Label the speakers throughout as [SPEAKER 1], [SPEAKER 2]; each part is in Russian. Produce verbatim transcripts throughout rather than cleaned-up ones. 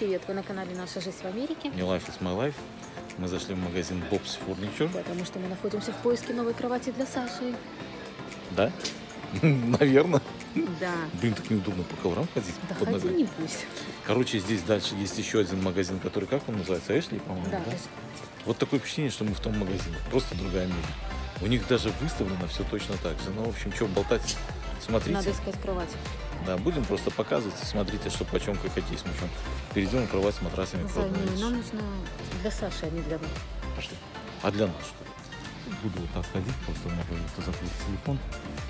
[SPEAKER 1] привет! Вы на канале «Наша жизнь в Америке».
[SPEAKER 2] Не Life is my life. Мы зашли в магазин Bob's Furniture.
[SPEAKER 1] Потому что мы находимся в поиске новой кровати для Саши.
[SPEAKER 2] Да? Наверное.
[SPEAKER 1] Да.
[SPEAKER 2] Блин, так неудобно по коврам ходить.
[SPEAKER 1] Да
[SPEAKER 2] под
[SPEAKER 1] ходи,
[SPEAKER 2] ногами.
[SPEAKER 1] не пусть.
[SPEAKER 2] Короче, здесь дальше есть еще один магазин, который, как он называется? Эшли, по-моему,
[SPEAKER 1] Да,
[SPEAKER 2] да?
[SPEAKER 1] Эшли.
[SPEAKER 2] Вот такое впечатление, что мы в том магазине. Просто другая мебель. У них даже выставлено все точно так же. Ну, в общем, что болтать, смотрите.
[SPEAKER 1] Надо искать кровать.
[SPEAKER 2] Да, будем просто показывать. Смотрите, что почем, как хотите. Смотрим. Перейдем на кровать с матрасами.
[SPEAKER 1] Зай, не, нам нужно для Саши, а не для нас.
[SPEAKER 2] Пошли. А для нас что? Буду вот так ходить, просто у меня как-то закрыть телефон.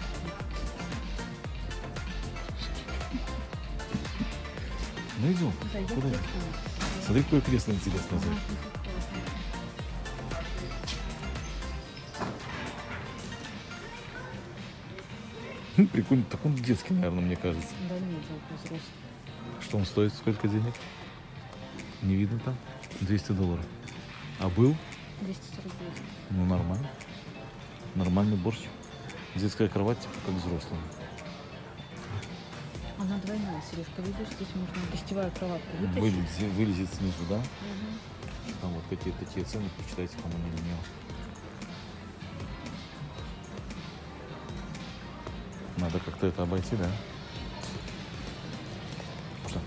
[SPEAKER 2] Ну идем.
[SPEAKER 1] Зай, я
[SPEAKER 2] Куда?
[SPEAKER 1] кресло.
[SPEAKER 2] Смотри, какое кресло интересное. Зай. Прикольно. Так он детский, наверное, мне кажется.
[SPEAKER 1] Да нет, Зай, взрослый.
[SPEAKER 2] Что он стоит? Сколько денег? Не видно там? двести долларов. А был?
[SPEAKER 1] двести сорок девять.
[SPEAKER 2] Ну, нормально. Нормальный борщ. Детская кровать, типа, как взрослая.
[SPEAKER 1] Она двойная, Сережка, видишь, здесь можно гостевая кроватка вытащить.
[SPEAKER 2] Вылезет, вылезет снизу, да?
[SPEAKER 1] Угу.
[SPEAKER 2] Там вот какие-то такие цены, почитайте, кому не линел. Надо как-то это обойти, да? Что?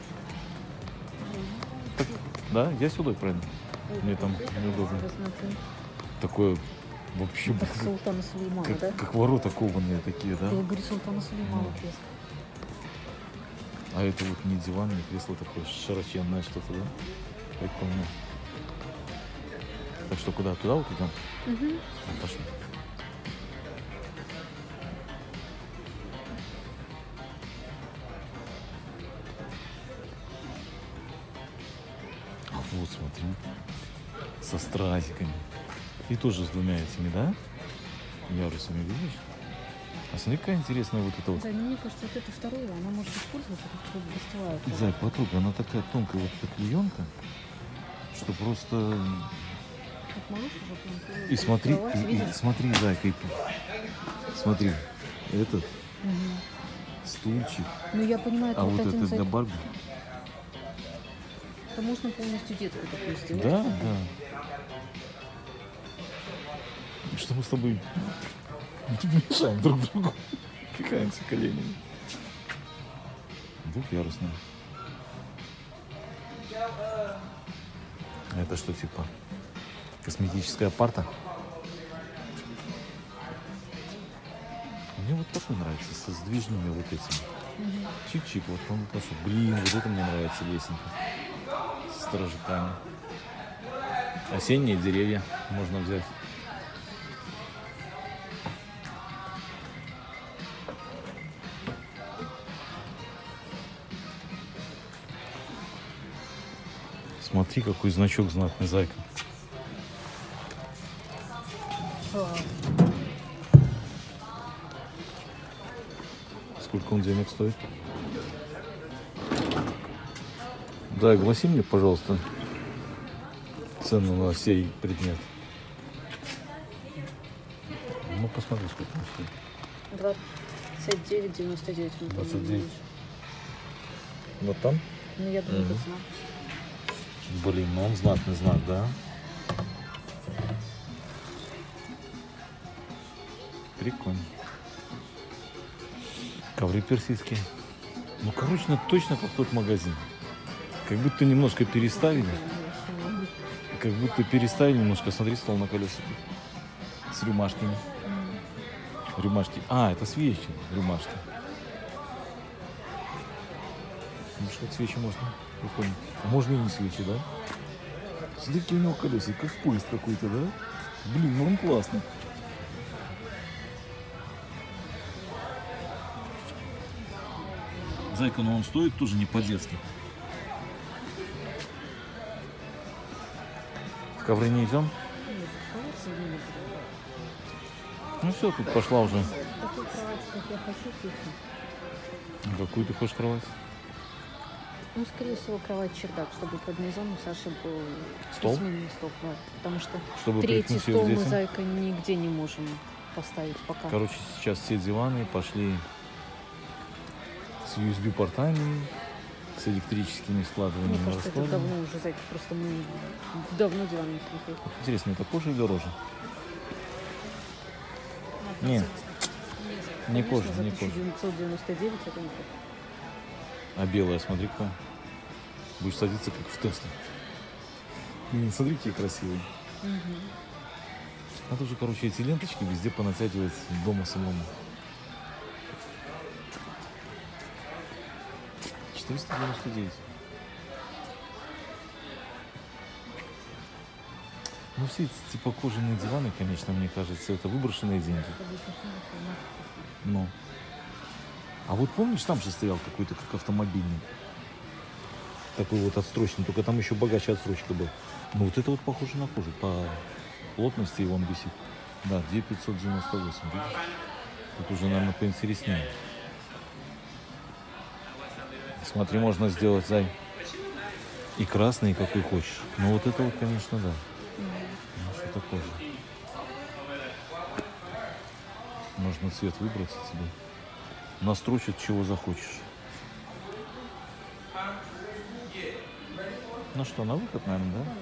[SPEAKER 2] Так, да, я сюда, правильно? Мне там неудобно.
[SPEAKER 1] Посмотри.
[SPEAKER 2] Такое вообще
[SPEAKER 1] Так Султана Сулеймана,
[SPEAKER 2] как,
[SPEAKER 1] да?
[SPEAKER 2] как ворота кованые такие, да?
[SPEAKER 1] Я говорю, Султана Сулеймана
[SPEAKER 2] Ну.
[SPEAKER 1] кресло.
[SPEAKER 2] А это вот не диван, не кресло такое широченное что-то, да? Прикольно. Так что куда? Туда вот идем?
[SPEAKER 1] Угу.
[SPEAKER 2] Ну, пошли. А вот смотри. Со стразиками. И тоже с двумя этими, да? Ярусами, видишь? А смотри, какая интересная вот эта вот.
[SPEAKER 1] Да, мне кажется, вот это второе, она может использоваться как гостевая кровать.
[SPEAKER 2] Зай, потрогай, она такая тонкая вот эта клеенка, что просто...
[SPEAKER 1] Как малыш уже прям
[SPEAKER 2] И смотри,
[SPEAKER 1] кровать,
[SPEAKER 2] и, и
[SPEAKER 1] видишь?
[SPEAKER 2] смотри, Зайка, и... смотри, этот
[SPEAKER 1] Мгм.
[SPEAKER 2] стульчик,
[SPEAKER 1] Ну, я понимаю, это
[SPEAKER 2] а
[SPEAKER 1] вот
[SPEAKER 2] вот
[SPEAKER 1] один
[SPEAKER 2] это
[SPEAKER 1] за...
[SPEAKER 2] для Барби.
[SPEAKER 1] Это можно полностью детскую такую сделать.
[SPEAKER 2] Да, да. И что мы с тобой мешаем друг другу, пихаемся коленями. Двухъярусная. Это что, типа косметическая парта? Мне вот такой нравится, со сдвижными вот этими.
[SPEAKER 1] Мгм.
[SPEAKER 2] Чик-чик, вот он прошу. Блин, вот это мне нравится лесенка. С сторожаками. Осенние деревья можно взять. Смотри, какой значок знатный, Зайка.
[SPEAKER 1] А,
[SPEAKER 2] Сколько он денег стоит? Да, огласи мне, пожалуйста, цену на сей предмет. Ну, посмотри, сколько он стоит.
[SPEAKER 1] двадцать девять девяносто девять. мне
[SPEAKER 2] двадцать
[SPEAKER 1] по-моему,
[SPEAKER 2] девять.
[SPEAKER 1] видишь.
[SPEAKER 2] Вот там?
[SPEAKER 1] Ну, я думаю,
[SPEAKER 2] Мгм.
[SPEAKER 1] это знак.
[SPEAKER 2] Блин, ну он знатный знак, да? Прикольно. Ковры персидские. Ну, короче, ну, точно как тот магазин. Как будто немножко переставили. Как будто переставили немножко. Смотри, стол на колесах. С рюмашками.
[SPEAKER 1] М.
[SPEAKER 2] Рюмашки. А, это свечи. Рюмашки. Ну, что, как свечи можно? Прикольно. А можно и не свечи, да? Смотри, какие у него колеса, как поезд какой-то, да? Блин, ну он классный. Зайка, но он стоит тоже не по-детски. В ковры не идем?
[SPEAKER 1] Нет, кровать современная.
[SPEAKER 2] Ну все, тут пошла уже.
[SPEAKER 1] Такую кровать, как я хочу, кухня.
[SPEAKER 2] Какую ты хочешь кровать?
[SPEAKER 1] Ну, скорее всего, кровать-чердак, чтобы под низом у Саши был
[SPEAKER 2] Стол?
[SPEAKER 1] письменный стол, да. Потому что
[SPEAKER 2] Чтобы
[SPEAKER 1] третий
[SPEAKER 2] приткнуть её
[SPEAKER 1] стол
[SPEAKER 2] к
[SPEAKER 1] мы,
[SPEAKER 2] детям?
[SPEAKER 1] Зайка, нигде не можем поставить пока.
[SPEAKER 2] Короче, сейчас все диваны пошли с ю эс би-портами, с электрическими
[SPEAKER 1] Мне
[SPEAKER 2] складываниями,
[SPEAKER 1] кажется, это
[SPEAKER 2] раскладами.
[SPEAKER 1] давно уже, Зайка, просто мы давно диван не смотрели.
[SPEAKER 2] Интересно, это кожа или рожа? Не, не кожа,
[SPEAKER 1] Конечно, за
[SPEAKER 2] не кожа.
[SPEAKER 1] тысяча девятьсот девяносто девять это не кожа.
[SPEAKER 2] А белая, смотри какая. Будешь садиться как в Тесле. Блин, смотри, какие красивые. Надо уже, короче, эти ленточки везде понатягивать дома самому. четыреста девяносто девять. Ну, все эти типа кожаные диваны, конечно, мне кажется, это выброшенные деньги. Ну. А вот помнишь, там же стоял какой-то как автомобильный. Такой вот отстрочный, только там еще богаче отстрочка была. Ну вот это вот похоже на кожу по плотности, и он висит. Да, две тысячи пятьсот девяносто восемь. Видишь? Тут уже, наверное, поинтереснее. Смотри, можно сделать, Зай, и красный, и какой хочешь. Ну вот это вот, конечно, да. Ну, что такое же. Можно цвет выбрать себе. Настрочить, чего захочешь. Ну что, на выход, наверное, да?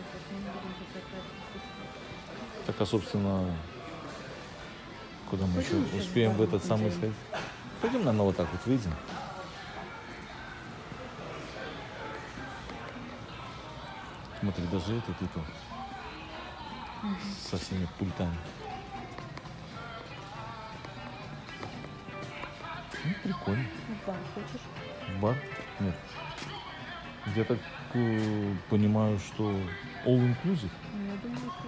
[SPEAKER 2] Так, а, собственно, куда мы еще успеем в этот самый сходить? Пойдем, наверное, вот так вот выйдем. Смотри, даже этот и то. Со всеми пультами. Ну, прикольно.
[SPEAKER 1] В бар хочешь?
[SPEAKER 2] В бар? Нет. Я так э, понимаю, что all inclusive.
[SPEAKER 1] Ну, я думаю, что...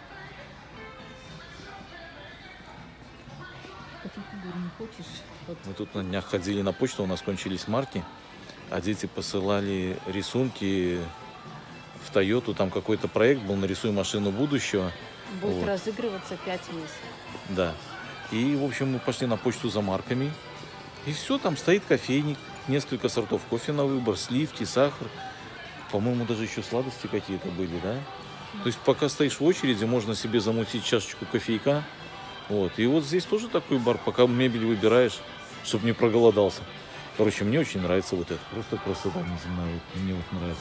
[SPEAKER 1] Кофе-фигуру не хочешь? Вот.
[SPEAKER 2] Мы тут на днях ходили на почту, у нас кончились марки, а дети посылали рисунки в Тойоту. Там какой-то проект был «Нарисуй машину будущего».
[SPEAKER 1] Будет
[SPEAKER 2] Вот.
[SPEAKER 1] разыгрываться пять месяцев.
[SPEAKER 2] Да. И, в общем, мы пошли на почту за марками. И все, там стоит кофейник, несколько сортов кофе на выбор, сливки, сахар. По-моему, даже еще сладости какие-то были, да? То есть пока стоишь в очереди, можно себе замутить чашечку кофейка. Вот. И вот здесь тоже такой бар, пока мебель выбираешь, чтобы не проголодался. Короче, мне очень нравится вот это. Просто красота неземная. Вот мне вот нравится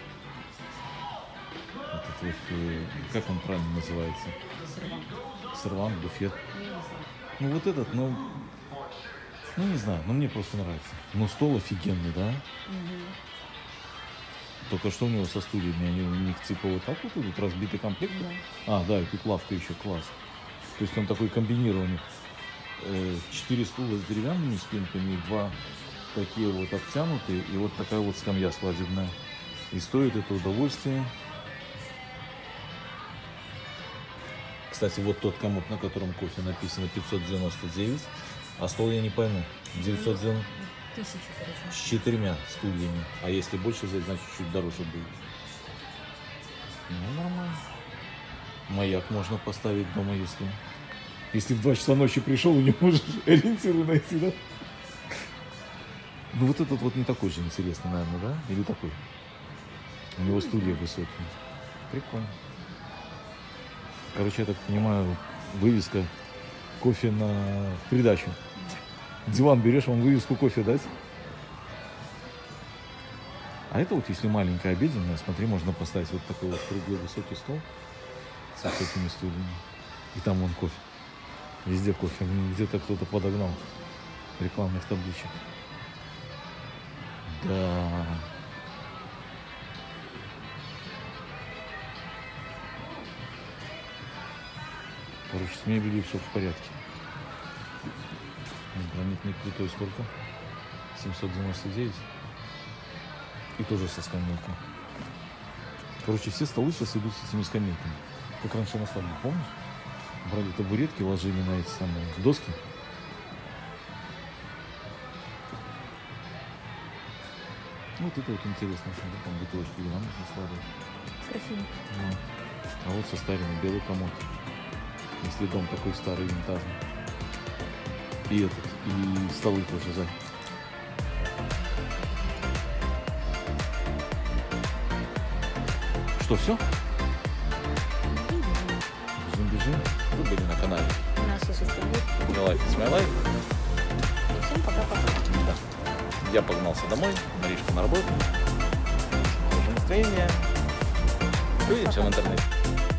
[SPEAKER 2] такое. Этот вот, э, как он правильно называется?
[SPEAKER 1] Сервант.
[SPEAKER 2] Сервант, буфет.
[SPEAKER 1] Я не знаю.
[SPEAKER 2] Ну вот этот, ну, ну не знаю, но мне просто нравится. Но стол офигенный, да?
[SPEAKER 1] Мгм.
[SPEAKER 2] Только что у него со стульями, они у них типа вот так вот идут, разбитый комплект.
[SPEAKER 1] Да.
[SPEAKER 2] А, да, и тут лавка еще, класс. То есть он такой комбинированный. Э, Четыре стула с деревянными спинками, два такие вот обтянутые, и вот такая вот скамья свадебная. И стоит это удовольствие. Кстати, вот тот комод, на котором кофе написано пятьсот девяносто девять, а стол я не пойму. девятьсот девяносто
[SPEAKER 1] Тысячу, короче.
[SPEAKER 2] с четырьмя стульями. А если больше взять, значит чуть дороже будет. Ну, нормально. Маяк можно поставить дома, если... Если в два часа ночи пришел и не можешь ориентиры найти, да? Ну, вот этот вот не такой же интересный, наверное, да? Или такой? У него стулья высокие. Прикольно. Короче, я так понимаю, вывеска кофе на в придачу. Диван берешь, вам вывеску кофе дать. А это вот если маленькая обеденная, смотри, можно поставить вот такой вот круглый высокий стол с высокими стульями. И там вон кофе. Везде кофе. Где-то кто-то подогнал рекламных табличек. Да. Короче, с мебелью все в порядке. Гранитный плитой сколько? семьсот девяносто девять. И тоже со скамейкой. Короче, все столы сейчас идут с этими скамейками. Как раньше на свадьбе, помнишь? Брали табуретки, ложили на эти самые доски. Вот это вот интересно. Смотри, там бутылочки вина можно складывать.
[SPEAKER 1] Красиво.
[SPEAKER 2] Ну, а вот состаренный белый комод. Если дом такой старый, винтажный. И этот, и столы тоже, за. Что, все? Бежим, бежим. Вы были на канале
[SPEAKER 1] Наша шестая.
[SPEAKER 2] My Life is My Life.
[SPEAKER 1] Всем пока-пока.
[SPEAKER 2] Да. Я погнался домой, Маришка на работу. Хорошее настроение. Увидимся в интернете.